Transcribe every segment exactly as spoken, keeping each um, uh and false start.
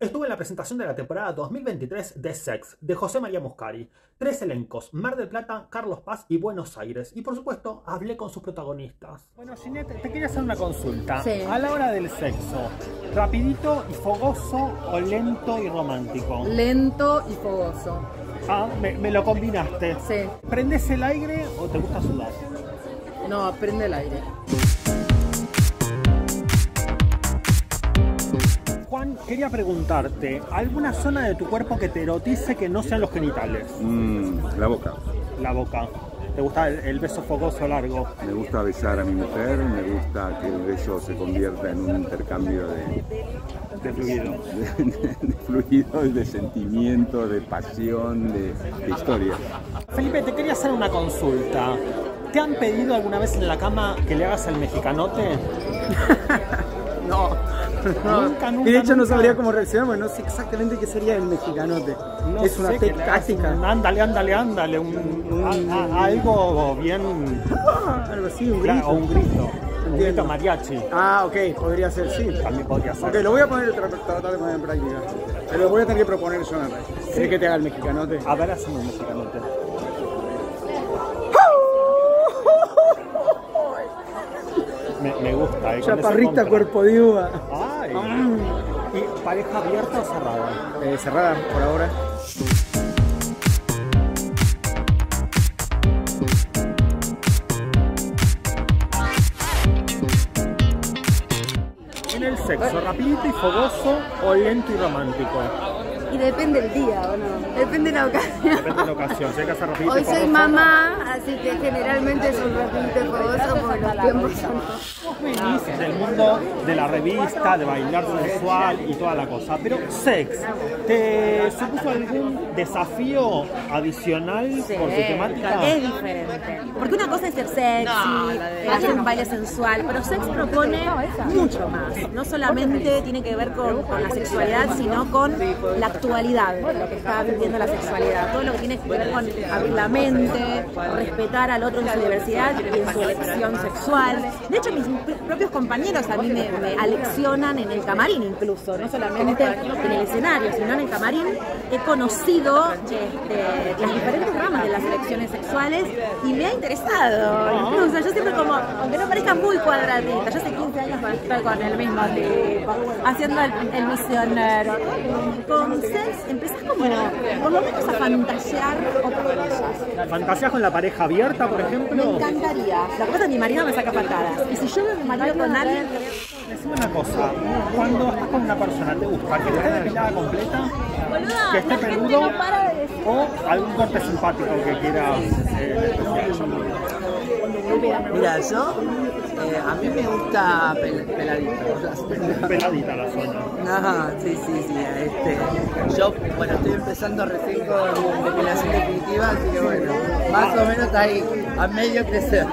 Estuve en la presentación de la temporada dos mil veintitrés de Sex, de José María Muscari. Tres elencos, Mar del Plata, Carlos Paz y Buenos Aires. Y por supuesto, hablé con sus protagonistas. Bueno, Ginette, te quería hacer una consulta. Sí. A la hora del sexo, ¿rapidito y fogoso o lento y romántico? Lento y fogoso. Ah, me, me lo combinaste. Sí. ¿Prendes el aire o te gusta sudar? No, prende el aire. Juan, quería preguntarte, ¿alguna zona de tu cuerpo que te erotice que no sean los genitales? Mm, la boca. La boca. ¿Te gusta el, el beso fogoso largo? Me gusta besar a mi mujer, me gusta que el beso se convierta en un intercambio de, De fluido. de, de, de fluido, de sentimiento, de pasión, de, de historia. Felipe, te quería hacer una consulta. ¿Te han pedido alguna vez en la cama que le hagas el mexicanote? No. No. Nunca, nunca, y de hecho no nunca. sabría cómo reaccionar porque no sé exactamente qué sería el mexicanote. No es una sé, que le hagas táctica. un Ándale, ándale, ándale. Un, un- a- a- algo bien... Algo así, un Claro, grito. o un grito. Un Entiendo. grito mariachi. Ah, ok, podría ser, sí. También podría ser. Ok, lo voy a poner, tra- tratar de poner en práctica. Pero lo voy a tener que proponer yo en la red. ¿Querés que te haga el mexicanote? A ver, hazme un mexicanote. Me, me gusta, ¿eh? Con eso Chaparrita, compra. cuerpo de uva. Ay. ¿Y pareja abierta o cerrada? Eh, cerrada por ahora. En el sexo, rapidito y fogoso o lento y romántico. Y depende del día, ¿o no? Depende de la ocasión. Depende de la ocasión. Si hay que hacer rapidito Hoy y soy fogoso. mamá, así que generalmente es un rapidito y fogoso porque los tiempos son... Vos venís del mundo de la revista, de bailar sensual y toda la cosa. Pero sex, ¿te supuso algún desafío adicional por tu temática? Es diferente. Porque una cosa es ser sexy, eh, hacer un baile sensual, pero sex propone mucho más. No solamente tiene que ver con, con la sexualidad, sino con la actualidad de lo que está viviendo la sexualidad. Todo lo que tiene que ver con abrir la mente, respetar al otro en su diversidad y en su elección sexual. De hecho, mis propios compañeros a mí me, me aleccionan en el camarín incluso, no solamente en el escenario, sino en el camarín. He conocido este, las diferentes ramas de las elecciones sexuales y me ha interesado. Incluso yo siempre como, aunque no parezca muy cuadradita, yo hace quince años que estoy con el mismo tipo, haciendo el, el misionero. Con sex empezás como, por lo menos a fantasear otras cosas. ¿Fantasías con la pareja abierta, por Me ejemplo? encantaría. Lo que pasa es que mi marido me saca patadas. Y si yo veo a mi marido con alguien, Decime una cosa, cuando estás con una persona, ¿te gusta que esté depilada completa? ¿Que esté peludo? ¿O algún corte simpático que quieras eh, Mira, yo, eh, a mí me gusta pel peladito. peladita la zona? Ajá, sí, sí, sí. Este, yo, bueno, estoy empezando recién con depilación definitiva, así que bueno, más o menos ahí, a medio crecer.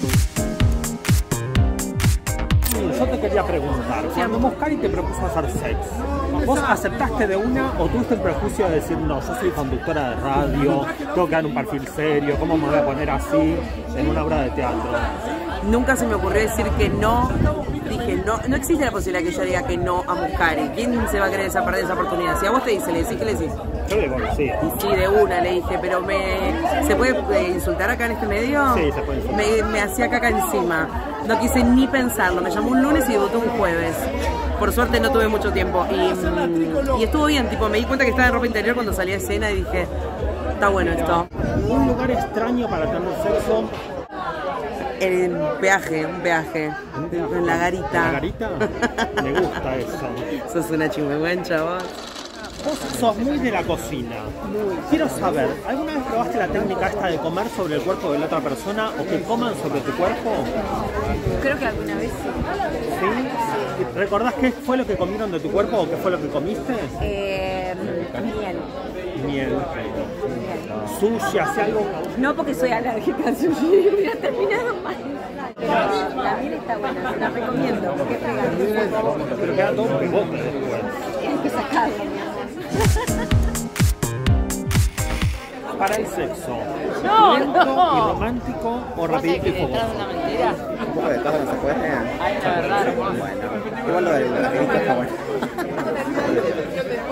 Yo te quería preguntar, cuando Muscari te propuso hacer sex, ¿vos aceptaste de una o tuviste el prejuicio de decir, no, yo soy conductora de radio, tengo que dar un perfil serio, ¿cómo me voy a poner así en una obra de teatro? Nunca se me ocurrió decir que no. Dije, no, no existe la posibilidad que yo diga que no a Muscari. ¿Quién se va a querer esa perder esa oportunidad? Si a vos te dice, le decís, ¿qué le decís? Yo digo que sí. Y sí, de una le dije, pero me ¿se puede eh, insultar acá en este medio? Sí, se puede insultar. Me, me hacía caca encima. No quise ni pensarlo. Me llamó un lunes y debutó un jueves. Por suerte no tuve mucho tiempo. Y, mm, y estuvo bien, tipo, me di cuenta que estaba en ropa interior cuando salí a escena y dije, está bueno esto. ¿Un lugar extraño para tener sexo? En un peaje, un peaje. En la garita. ¿La garita? Me gusta eso. Sos una chimehuencha vos. Vos sos muy de la cocina. Quiero saber, ¿alguna vez probaste la técnica esta de comer sobre el cuerpo de la otra persona o que coman sobre tu cuerpo? Creo que alguna vez sí. ¿Sí? ¿Recordás qué fue lo que comieron de tu cuerpo o qué fue lo que comiste? Eh, miel. Miel. Sushi, ¿hace algo? No porque soy alérgica al sushi, hubiera terminado mal. Pero la miel está buena, se la recomiendo porque es pegadiza. Pero queda todo un bote después. Tienes que sacarlo, mi amor. Para el sexo, No, ¿lento no. y romántico o rapidito y fogoso? Un poco de todo no se puede. Bueno, igual lo de la revista está bueno.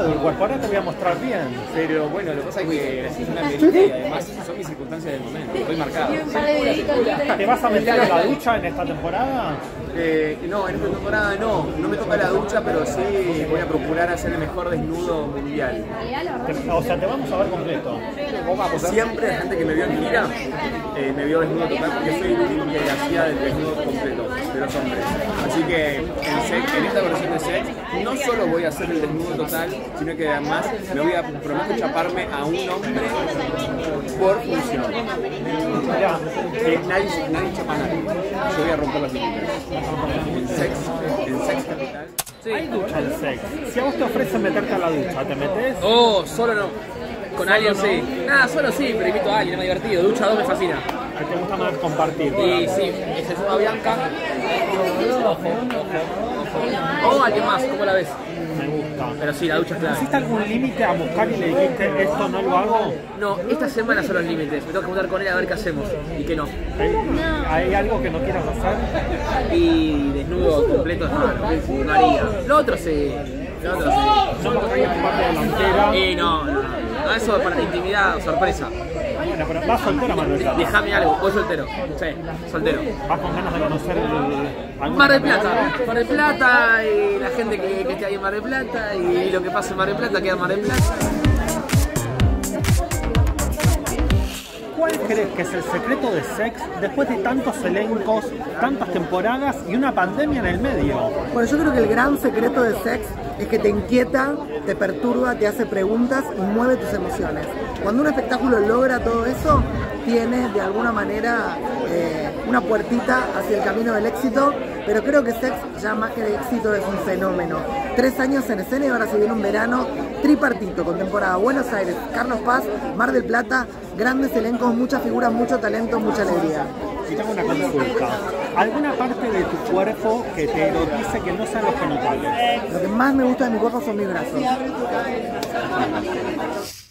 tu cuerpo, ahora te voy a mostrar bien. Pero bueno, lo que pasa es que es una medida y además son mis circunstancias del momento, estoy marcado. ¿Te vas a meter a la ducha en esta temporada? Eh, no, en esta temporada no, no me toca la ducha, pero sí voy a procurar hacer el mejor desnudo mundial. Te, o sea, te vamos a ver completo. Siempre la gente que me vio en gira eh, me vio desnudo total porque soy el único que hacía el desnudo completo de los hombres. Así que en, sex, en esta versión de Sex no solo voy a hacer el desnudo total, sino que además me voy a prometo chaparme a un hombre por función. Eh, nadie, nadie chapa a nadie. Yo voy a romper las límites. En Sex, en Sex Capital. Sí. Hay ducha en Sex. Si a vos te ofrecen meterte a la ducha, ¿te metés? Oh, solo no. Con alguien no? Sí. Nada, solo sí, pero invito a alguien, es más divertido. Ducha dos me fascina. A ti te gusta más compartir. Y sí, es el suma Bianca. Ojo, ojo, ojo. O alguien más, ¿cómo la ves? Me gusta. Pero sí, la ducha es clave. ¿Hiciste algún límite a buscar y le dijiste esto no lo hago? No, esta semana son los límites. Me tengo que juntar con él a ver qué hacemos y qué no. ¿Hay, ¿hay algo que no quieras hacer? Y desnudo completo es raro. No haría. Lo otro sí. Lo otro sí. No porque hay tu parte delantera. Y no, no, no. No, eso para intimidad, sorpresa. Bueno, pero vas soltero, Mar del Plata. Déjame algo, voy soltero. Sí, soltero. Vas con ganas de conocer el... Mar del Plata. Mar del Plata y la gente que, que esté ahí en Mar del Plata y lo que pasa en Mar del Plata queda en Mar del Plata. ¿Cuál crees que es el secreto de Sex después de tantos elencos, tantas temporadas y una pandemia en el medio? Bueno, yo creo que el gran secreto de Sex es que te inquieta, te perturba, te hace preguntas y mueve tus emociones. Cuando un espectáculo logra todo eso, tiene de alguna manera eh, una puertita hacia el camino del éxito, pero creo que Sex, ya más que de éxito, es un fenómeno. Tres años en escena y ahora se viene un verano tripartito, con temporada Buenos Aires, Carlos Paz, Mar del Plata, grandes elencos, muchas figuras, mucho talento, mucha alegría. Y tengo una consulta. ¿Alguna parte de tu cuerpo que te erotice que no sean los genitales? Lo que más me gusta de mi cuerpo son mis brazos.